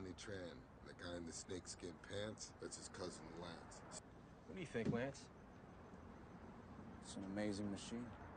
Johnny Tran. The guy in the snakeskin pants, that's his cousin Lance. What do you think, Lance? It's an amazing machine.